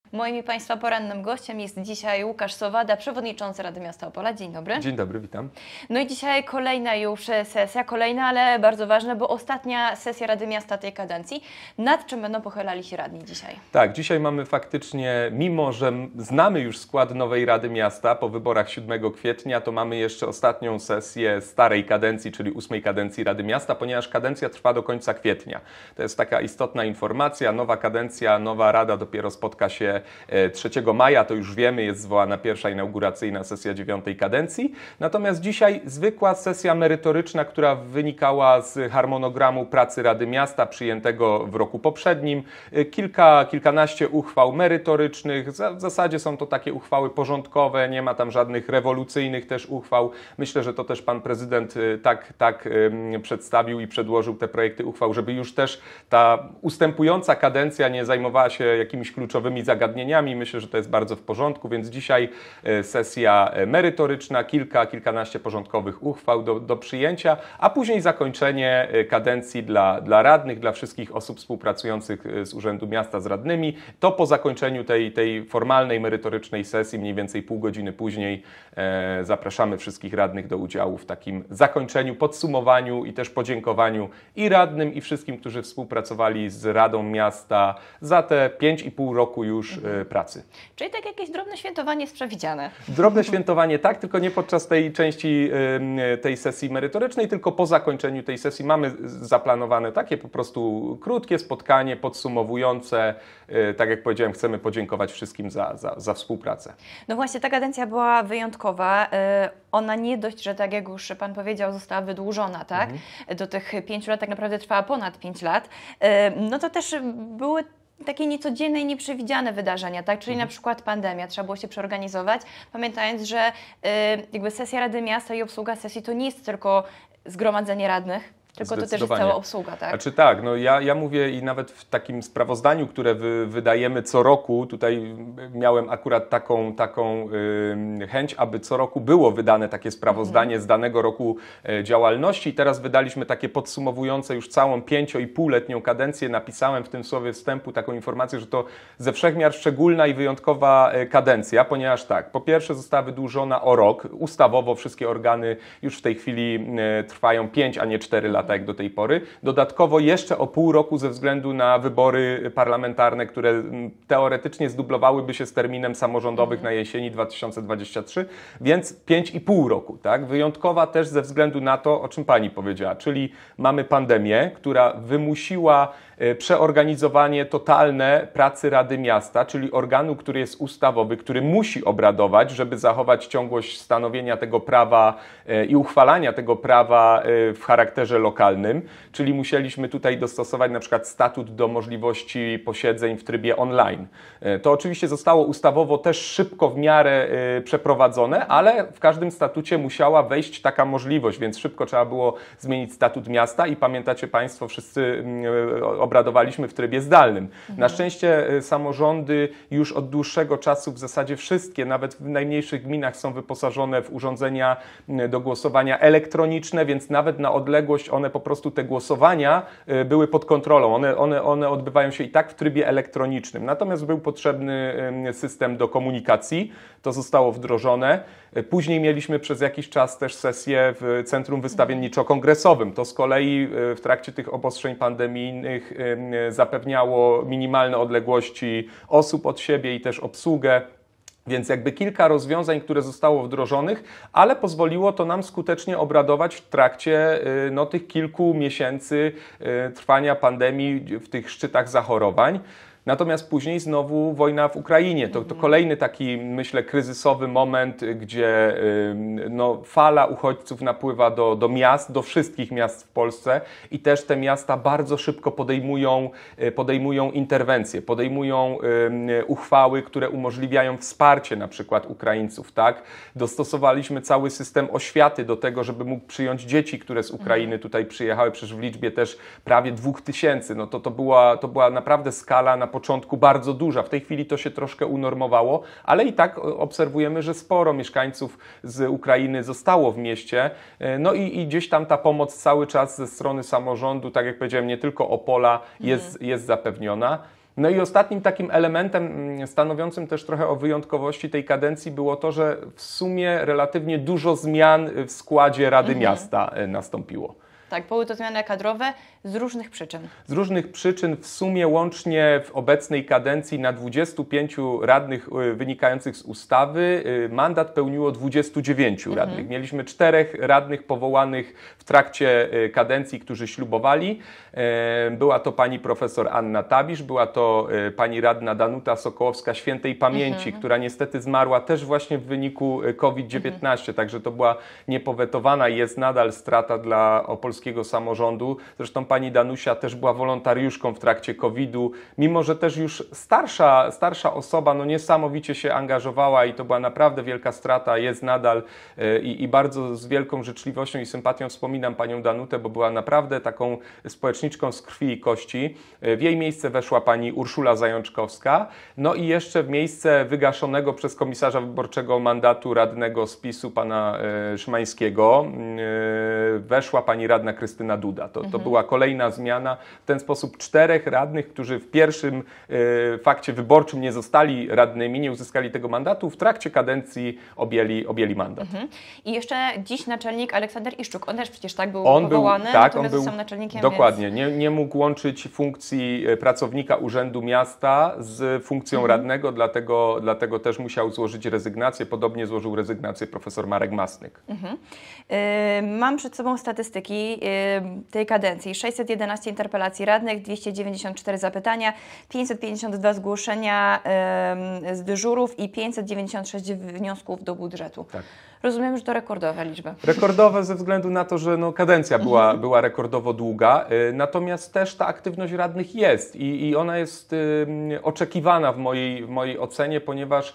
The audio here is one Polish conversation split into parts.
Moim i Państwa porannym gościem jest dzisiaj Łukasz Sowada, przewodniczący Rady Miasta Opola. Dzień dobry. Dzień dobry, witam. No i dzisiaj kolejna już sesja, ale bardzo ważna, bo ostatnia sesja Rady Miasta tej kadencji. Nad czym będą pochylali się radni dzisiaj? Tak, dzisiaj mamy faktycznie, mimo że znamy już skład nowej Rady Miasta po wyborach 7 kwietnia, to mamy jeszcze ostatnią sesję starej kadencji, czyli 8 kadencji Rady Miasta, ponieważ kadencja trwa do końca kwietnia. To jest taka istotna informacja, nowa kadencja, nowa Rada dopiero spotka się 3 maja, to już wiemy, jest zwołana pierwsza inauguracyjna sesja 9 kadencji. Natomiast dzisiaj zwykła sesja merytoryczna, która wynikała z harmonogramu pracy Rady Miasta przyjętego w roku poprzednim. Kilkanaście uchwał merytorycznych. W zasadzie są to takie uchwały porządkowe, nie ma tam żadnych rewolucyjnych też uchwał. Myślę, że to też pan prezydent tak przedstawił i przedłożył te projekty uchwał, żeby już też ta ustępująca kadencja nie zajmowała się jakimiś kluczowymi zagadnieniami. Myślę, że to jest bardzo w porządku, więc dzisiaj sesja merytoryczna, kilkanaście porządkowych uchwał do przyjęcia, a później zakończenie kadencji dla radnych, dla wszystkich osób współpracujących z Urzędu Miasta z radnymi. To po zakończeniu tej formalnej, merytorycznej sesji, mniej więcej pół godziny później, zapraszamy wszystkich radnych do udziału w takim zakończeniu, podsumowaniu i też podziękowaniu i radnym, i wszystkim, którzy współpracowali z Radą Miasta za te 5,5 roku już pracy. Czyli tak jakieś drobne świętowanie jest przewidziane. Drobne świętowanie tak, tylko nie podczas tej części tej sesji merytorycznej, tylko po zakończeniu tej sesji mamy zaplanowane takie po prostu krótkie spotkanie podsumowujące. Tak jak powiedziałem, chcemy podziękować wszystkim za współpracę. No właśnie, ta kadencja była wyjątkowa. Ona nie dość, że tak jak już Pan powiedział, została wydłużona, tak? Do tych 5 lat tak naprawdę trwała ponad 5 lat. No to też były takie niecodzienne i nieprzewidziane wydarzenia, tak? Czyli na przykład pandemia, trzeba było się przeorganizować, pamiętając, że jakby sesja Rady Miasta i obsługa sesji to nie jest tylko zgromadzenie radnych, tylko to też jest cała obsługa, tak? Znaczy tak, no ja mówię i nawet w takim sprawozdaniu, które wydajemy co roku, tutaj miałem akurat taką chęć, aby co roku było wydane takie sprawozdanie z danego roku działalności i teraz wydaliśmy takie podsumowujące już całą 5,5-letnią kadencję. Napisałem w tym słowie wstępu taką informację, że to ze wszechmiar szczególna i wyjątkowa kadencja, ponieważ tak, po pierwsze została wydłużona o rok. Ustawowo wszystkie organy już w tej chwili trwają 5, a nie 4 lata jak do tej pory. Dodatkowo jeszcze o pół roku ze względu na wybory parlamentarne, które teoretycznie zdublowałyby się z terminem samorządowych na jesieni 2023, więc 5,5 roku. Tak? Wyjątkowa też ze względu na to, o czym Pani powiedziała, czyli mamy pandemię, która wymusiła przeorganizowanie totalne pracy Rady Miasta, czyli organu, który jest ustawowy, który musi obradować, żeby zachować ciągłość stanowienia tego prawa i uchwalania tego prawa w charakterze lokalnym, czyli musieliśmy tutaj dostosować na przykład statut do możliwości posiedzeń w trybie online. To oczywiście zostało ustawowo też szybko w miarę przeprowadzone, ale w każdym statucie musiała wejść taka możliwość, więc szybko trzeba było zmienić statut miasta i pamiętacie Państwo, wszyscy obradowaliśmy w trybie zdalnym. Na szczęście samorządy już od dłuższego czasu w zasadzie wszystkie, nawet w najmniejszych gminach są wyposażone w urządzenia do głosowania elektroniczne, więc nawet na odległość one po prostu te głosowania były pod kontrolą. One odbywają się i tak w trybie elektronicznym. Natomiast był potrzebny system do komunikacji. To zostało wdrożone. Później mieliśmy przez jakiś czas też sesję w Centrum Wystawienniczo-Kongresowym. To z kolei w trakcie tych obostrzeń pandemijnych zapewniało minimalne odległości osób od siebie i też obsługę. Więc jakby kilka rozwiązań, które zostało wdrożonych, ale pozwoliło to nam skutecznie obradować w trakcie tych kilku miesięcy trwania pandemii w tych szczytach zachorowań. Natomiast później znowu wojna w Ukrainie. To kolejny taki, myślę, kryzysowy moment, gdzie fala uchodźców napływa do miast, do wszystkich miast w Polsce i też te miasta bardzo szybko podejmują interwencje, podejmują uchwały, które umożliwiają wsparcie na przykład Ukraińców. Tak? Dostosowaliśmy cały system oświaty do tego, żeby mógł przyjąć dzieci, które z Ukrainy tutaj przyjechały, przecież w liczbie też prawie 2000. To była naprawdę skala na początku bardzo duża. W tej chwili to się troszkę unormowało, ale i tak obserwujemy, że sporo mieszkańców z Ukrainy zostało w mieście. No i gdzieś tam ta pomoc cały czas ze strony samorządu, tak jak powiedziałem, nie tylko Opola jest zapewniona. No i ostatnim takim elementem stanowiącym też trochę o wyjątkowości tej kadencji było to, że w sumie relatywnie dużo zmian w składzie Rady Miasta nastąpiło. Tak, były to zmiany kadrowe z różnych przyczyn. Z różnych przyczyn w sumie łącznie w obecnej kadencji na 25 radnych wynikających z ustawy mandat pełniło 29 radnych. Mieliśmy 4 radnych powołanych w trakcie kadencji, którzy ślubowali. Była to pani profesor Anna Tabisz, była to pani radna Danuta Sokołowska świętej pamięci, która niestety zmarła też właśnie w wyniku COVID-19, także to była niepowetowana i jest nadal strata dla opolskiego samorządu. Zresztą pani Danusia też była wolontariuszką w trakcie COVID-u, mimo że też już starsza osoba niesamowicie się angażowała i to była naprawdę wielka strata, jest nadal i bardzo z wielką życzliwością i sympatią wspominam panią Danutę, bo była naprawdę taką społeczniczką z krwi i kości. W jej miejsce weszła pani Urszula Zajączkowska, no i jeszcze w miejsce wygaszonego przez komisarza wyborczego mandatu radnego z PiS-u pana Szymańskiego weszła pani radna Krystyna Duda. To była kolejna zmiana. W ten sposób 4 radnych, którzy w pierwszym fakcie wyborczym nie zostali radnymi, nie uzyskali tego mandatu, w trakcie kadencji objęli mandat. I jeszcze dziś naczelnik Aleksander Iszczuk, on też przecież był powołany, on był naczelnikiem. Dokładnie, więc... nie mógł łączyć funkcji pracownika Urzędu Miasta z funkcją radnego, dlatego też musiał złożyć rezygnację. Podobnie złożył rezygnację profesor Marek Masnyk. Mam przed sobą statystyki tej kadencji. 611 interpelacji radnych, 294 zapytania, 552 zgłoszenia z dyżurów i 596 wniosków do budżetu. Tak. Rozumiem, że to rekordowe liczby. Rekordowe ze względu na to, że kadencja była rekordowo długa, natomiast też ta aktywność radnych jest i ona jest oczekiwana w mojej ocenie, ponieważ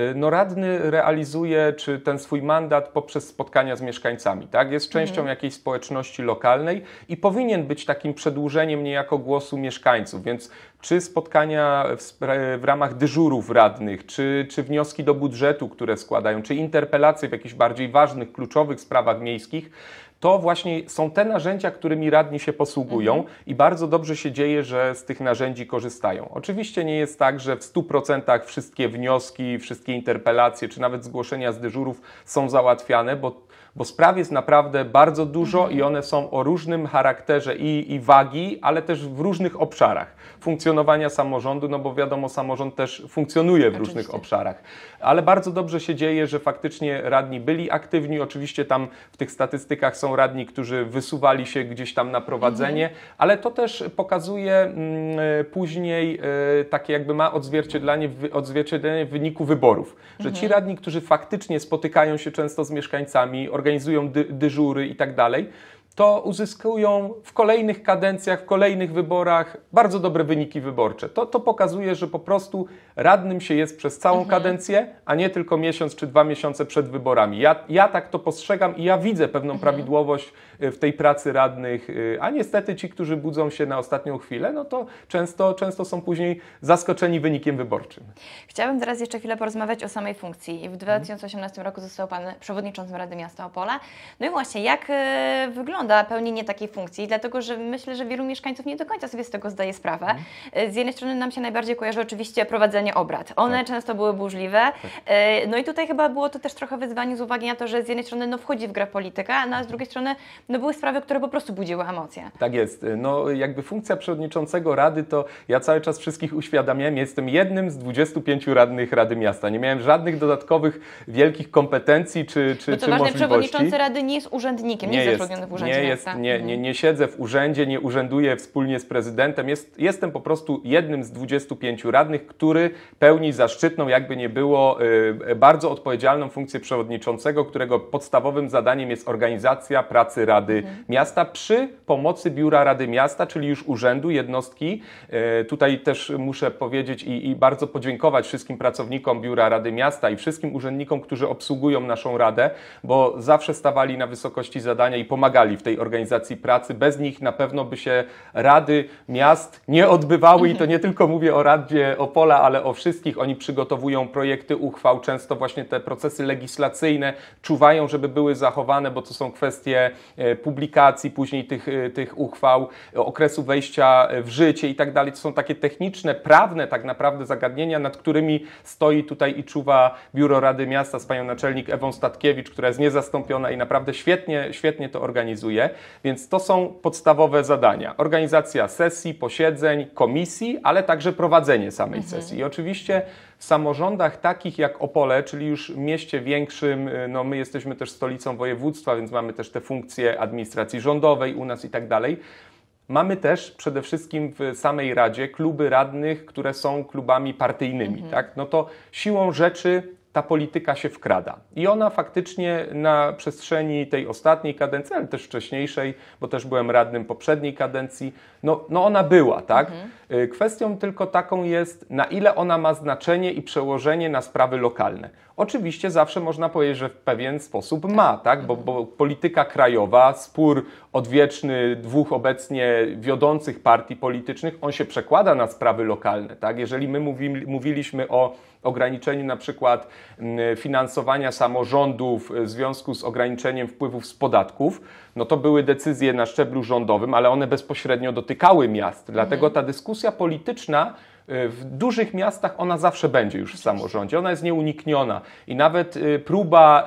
radny realizuje ten swój mandat poprzez spotkania z mieszkańcami, tak? Jest częścią jakiejś społeczności lokalnej i powinien być takim przedłużeniem niejako głosu mieszkańców, więc czy spotkania w ramach dyżurów radnych, czy wnioski do budżetu, które składają, czy interpelacje w jakichś bardziej ważnych, kluczowych sprawach miejskich, to właśnie są te narzędzia, którymi radni się posługują i bardzo dobrze się dzieje, że z tych narzędzi korzystają. Oczywiście nie jest tak, że w 100% wszystkie wnioski, wszystkie interpelacje, czy nawet zgłoszenia z dyżurów są załatwiane, bo spraw jest naprawdę bardzo dużo i one są o różnym charakterze i wagi, ale też w różnych obszarach funkcjonowania samorządu, bo wiadomo, samorząd też funkcjonuje w różnych obszarach. Ale bardzo dobrze się dzieje, że faktycznie radni byli aktywni. Oczywiście tam w tych statystykach są radni, którzy wysuwali się gdzieś tam na prowadzenie, ale to też pokazuje później takie jakby ma odzwierciedlenie w wyniku wyborów, że ci radni, którzy faktycznie spotykają się często z mieszkańcami, organizują dyżury i tak dalej, to uzyskują w kolejnych kadencjach, w kolejnych wyborach bardzo dobre wyniki wyborcze. To pokazuje, że po prostu radnym się jest przez całą kadencję, a nie tylko miesiąc czy 2 miesiące przed wyborami. Ja tak to postrzegam i ja widzę pewną prawidłowość w tej pracy radnych, a niestety ci, którzy budzą się na ostatnią chwilę, to często są później zaskoczeni wynikiem wyborczym. Chciałabym teraz jeszcze chwilę porozmawiać o samej funkcji. W 2018 roku został Pan przewodniczącym Rady Miasta Opola. No i właśnie, jak wygląda pełnienie takiej funkcji? Dlatego, że myślę, że wielu mieszkańców nie do końca sobie z tego zdaje sprawę. Z jednej strony nam się najbardziej kojarzy oczywiście prowadzenie obrad. One często były burzliwe. No i tutaj chyba było to też trochę wyzwanie z uwagi na to, że z jednej strony wchodzi w grę polityka, a z drugiej strony były sprawy, które po prostu budziły emocje. Tak jest. Jakby funkcja przewodniczącego Rady, to ja cały czas wszystkich uświadamiam, jestem jednym z 25 radnych Rady Miasta. Nie miałem żadnych dodatkowych wielkich kompetencji czy możliwości. Przewodniczący Rady nie jest urzędnikiem, nie jest zatrudniony w urzędzie miasta. Nie siedzę w urzędzie, nie urzęduję wspólnie z prezydentem. Jestem po prostu jednym z 25 radnych, który pełni zaszczytną, jakby nie było, bardzo odpowiedzialną funkcję przewodniczącego, którego podstawowym zadaniem jest organizacja pracy Rady Miasta przy pomocy Biura Rady Miasta, czyli już urzędu, jednostki. Tutaj też muszę powiedzieć i bardzo podziękować wszystkim pracownikom Biura Rady Miasta i wszystkim urzędnikom, którzy obsługują naszą Radę, bo zawsze stawali na wysokości zadania i pomagali pomagali w tej organizacji pracy. Bez nich na pewno by się rady miast nie odbywały i to nie tylko mówię o Radzie Opola, ale o wszystkich. Oni przygotowują projekty uchwał, często właśnie te procesy legislacyjne czuwają, żeby były zachowane, bo to są kwestie publikacji, później tych uchwał, okresu wejścia w życie i tak dalej. To są takie techniczne, prawne tak naprawdę zagadnienia, nad którymi stoi tutaj i czuwa Biuro Rady Miasta z panią naczelnik Ewą Statkiewicz, która jest niezastąpiona i naprawdę świetnie to organizuje. Więc to są podstawowe zadania. Organizacja sesji, posiedzeń, komisji, ale także prowadzenie samej sesji. I oczywiście w samorządach takich jak Opole, czyli już mieście większym, no my jesteśmy też stolicą województwa, więc mamy też te funkcje administracji rządowej u nas i tak dalej. Mamy też przede wszystkim w samej Radzie kluby radnych, które są klubami partyjnymi. Tak? No to siłą rzeczy ta polityka się wkrada. I ona faktycznie na przestrzeni tej ostatniej kadencji, ale też wcześniejszej, bo też byłem radnym poprzedniej kadencji, no ona była, tak? Kwestią tylko taką jest, na ile ona ma znaczenie i przełożenie na sprawy lokalne. Oczywiście zawsze można powiedzieć, że w pewien sposób ma, tak? Bo polityka krajowa, spór odwieczny dwóch obecnie wiodących partii politycznych, on się przekłada na sprawy lokalne, tak? Jeżeli my mówiliśmy o ograniczeniu na przykład finansowania samorządów w związku z ograniczeniem wpływów z podatków, no to były decyzje na szczeblu rządowym, ale one bezpośrednio dotykały miast. Dlatego ta dyskusja polityczna w dużych miastach ona zawsze będzie już w samorządzie, ona jest nieunikniona i nawet próba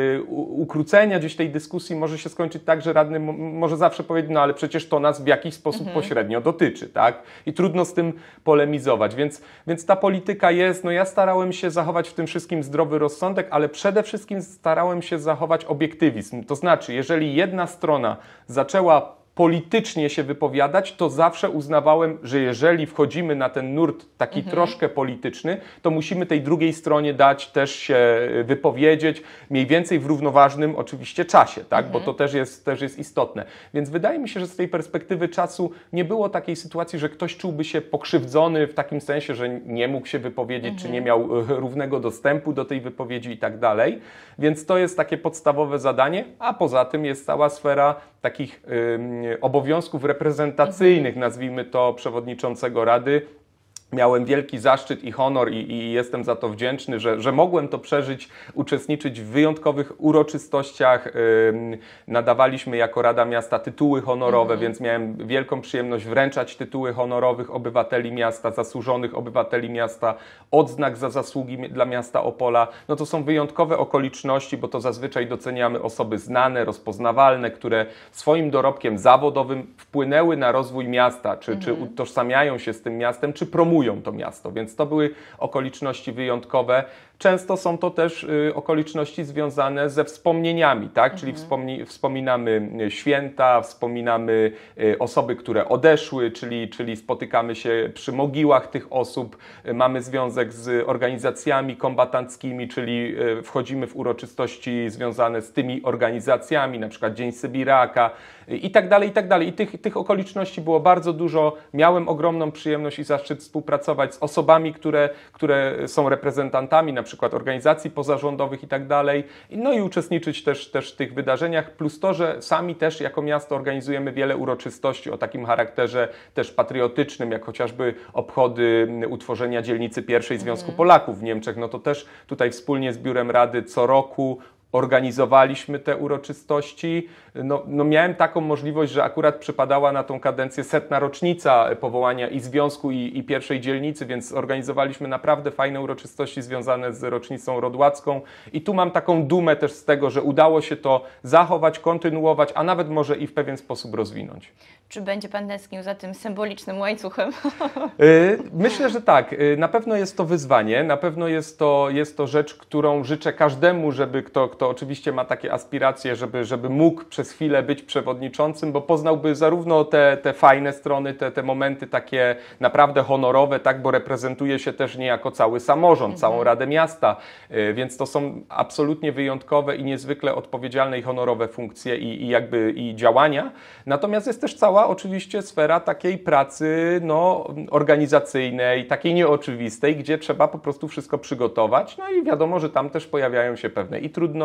ukrócenia gdzieś tej dyskusji może się skończyć tak, że radny może zawsze powiedzieć, no ale przecież to nas w jakiś sposób pośrednio dotyczy, tak? I trudno z tym polemizować, więc ta polityka jest, no ja starałem się zachować w tym wszystkim zdrowy rozsądek, ale przede wszystkim starałem się zachować obiektywizm, to znaczy, jeżeli jedna strona zaczęła politycznie się wypowiadać, to zawsze uznawałem, że jeżeli wchodzimy na ten nurt taki troszkę polityczny, to musimy tej drugiej stronie dać też się wypowiedzieć, mniej więcej w równoważnym oczywiście czasie, tak? Bo to też jest istotne. Więc wydaje mi się, że z tej perspektywy czasu nie było takiej sytuacji, że ktoś czułby się pokrzywdzony w takim sensie, że nie mógł się wypowiedzieć, czy nie miał równego dostępu do tej wypowiedzi i tak dalej. Więc to jest takie podstawowe zadanie, a poza tym jest cała sfera takich obowiązków reprezentacyjnych, nazwijmy to, przewodniczącego Rady. Miałem wielki zaszczyt i honor i jestem za to wdzięczny, że mogłem to przeżyć, uczestniczyć w wyjątkowych uroczystościach. Nadawaliśmy jako Rada Miasta tytuły honorowe, więc miałem wielką przyjemność wręczać tytuły honorowych obywateli miasta, zasłużonych obywateli miasta, odznak za zasługi dla miasta Opola. No to są wyjątkowe okoliczności, bo to zazwyczaj doceniamy osoby znane, rozpoznawalne, które swoim dorobkiem zawodowym wpłynęły na rozwój miasta, czy utożsamiają się z tym miastem, czy promują to miasto, więc to były okoliczności wyjątkowe. Często są to też okoliczności związane ze wspomnieniami, tak? Czyli wspominamy święta, wspominamy osoby, które odeszły, czyli spotykamy się przy mogiłach tych osób, mamy związek z organizacjami kombatanckimi, czyli wchodzimy w uroczystości związane z tymi organizacjami, na przykład Dzień Sybiraka i tak dalej, i tak dalej. I tych okoliczności było bardzo dużo. Miałem ogromną przyjemność i zaszczyt współpracować z osobami, które są reprezentantami, na przykład organizacji pozarządowych i tak dalej, no i uczestniczyć też w tych wydarzeniach, plus to, że sami też jako miasto organizujemy wiele uroczystości o takim charakterze też patriotycznym, jak chociażby obchody utworzenia dzielnicy pierwszej Związku Polaków w Niemczech, no to też tutaj wspólnie z Biurem Rady co roku organizowaliśmy te uroczystości. No miałem taką możliwość, że akurat przypadała na tą kadencję 100. rocznica powołania i Związku, i pierwszej dzielnicy, więc organizowaliśmy naprawdę fajne uroczystości związane z rocznicą rodłacką. I tu mam taką dumę też z tego, że udało się to zachować, kontynuować, a nawet może i w pewien sposób rozwinąć. Czy będzie Pan tęsknił za tym symbolicznym łańcuchem? Myślę, że tak. Na pewno jest to wyzwanie, na pewno jest to rzecz, którą życzę każdemu, żeby kto oczywiście ma takie aspiracje, żeby mógł przez chwilę być przewodniczącym, bo poznałby zarówno te fajne strony, te momenty takie naprawdę honorowe, tak, bo reprezentuje się też niejako cały samorząd, całą Radę Miasta, więc to są absolutnie wyjątkowe i niezwykle odpowiedzialne i honorowe funkcje i działania. Natomiast jest też cała oczywiście sfera takiej pracy organizacyjnej, takiej nieoczywistej, gdzie trzeba po prostu wszystko przygotować, no i wiadomo, że tam też pojawiają się pewne i trudności,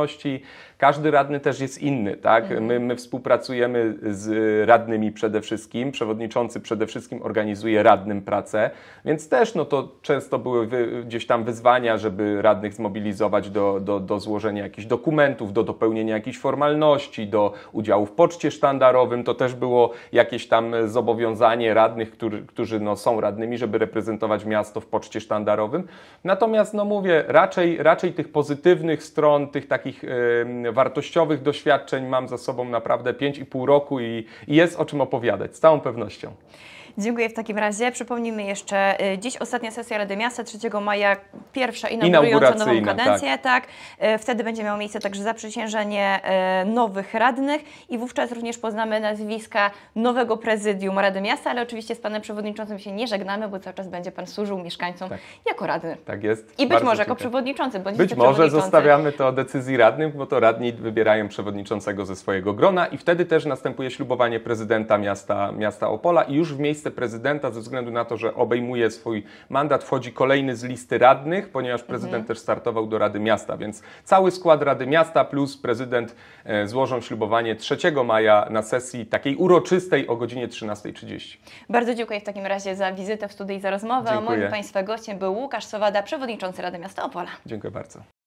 formalności. Każdy radny też jest inny, tak? My współpracujemy z radnymi przede wszystkim, przewodniczący przede wszystkim organizuje radnym pracę, więc też no to często były gdzieś tam wyzwania, żeby radnych zmobilizować do złożenia jakichś dokumentów, do dopełnienia jakichś formalności, do udziału w poczcie sztandarowym. To też było jakieś tam zobowiązanie radnych, którzy no, są radnymi, żeby reprezentować miasto w poczcie sztandarowym. Natomiast no mówię, raczej tych pozytywnych stron, tych takich wartościowych doświadczeń mam za sobą naprawdę 5,5 roku i jest o czym opowiadać, z całą pewnością. Dziękuję w takim razie. Przypomnijmy jeszcze, dziś ostatnia sesja Rady Miasta, 3 maja, pierwsza inaugurująca nową kadencję. Tak. Wtedy będzie miało miejsce także zaprzysiężenie nowych radnych i wówczas również poznamy nazwiska nowego prezydium Rady Miasta, ale oczywiście z panem przewodniczącym się nie żegnamy, bo cały czas będzie pan służył mieszkańcom jako radny. Tak jest. I być może jako przewodniczący. Być może zostawiamy to decyzji radnych, bo to radni wybierają przewodniczącego ze swojego grona i wtedy też następuje ślubowanie prezydenta miasta Opola i już w miejsce prezydenta, ze względu na to, że obejmuje swój mandat, wchodzi kolejny z listy radnych, ponieważ prezydent też startował do Rady Miasta, więc cały skład Rady Miasta plus prezydent złożą ślubowanie 3 maja na sesji takiej uroczystej o godzinie 13:30. Bardzo dziękuję w takim razie za wizytę w studiu i za rozmowę. Dziękuję. Moim Państwa gościem był Łukasz Sowada, przewodniczący Rady Miasta Opola. Dziękuję bardzo.